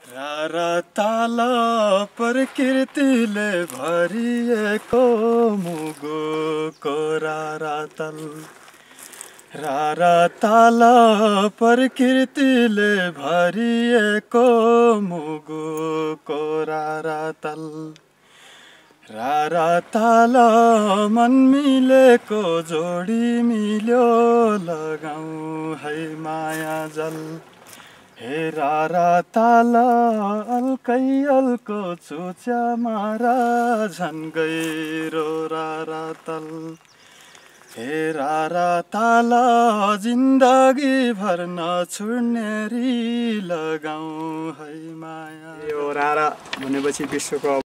रारा ताल प्रकृतिले भरिएको मुगोको रारा ताल। रारा ताल प्रकृतिले भरिएको मुगोको रारा ताल। रारा ताल मन मिलेको जोडी मिल्यो लगाऊ है माया जल। हे रारा ताल अल्कै अल्को चुच्या मारा झन् गहिरो रारा ताल। हे रारा ताल जिन्दगी भर नछुड्ने री लगाऊ है माया। यो रारा भनेपछि विश्वको